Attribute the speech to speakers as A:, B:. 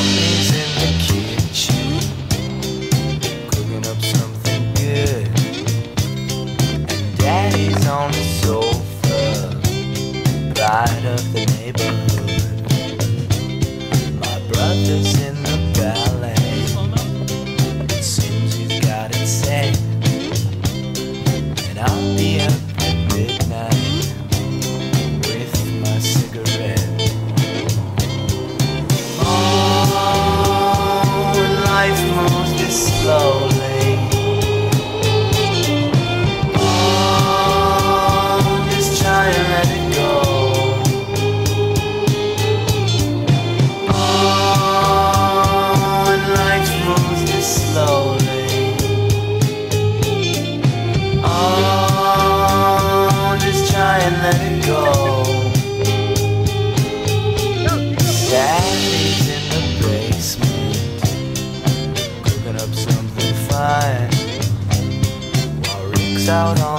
A: Mommy's in the kitchen, cooking up something good, and Daddy's on the sofa, pride of the neighborhood. My brother's in the ballet, it seems he's got it set, and I'll be up at midnight with my cigarette. Life moves this slowly. Oh, just try and let it go. Oh, and life moves this slowly. Oh, just try and let it go. Daddy's in the basement, cooking up something fine, while Rick's out on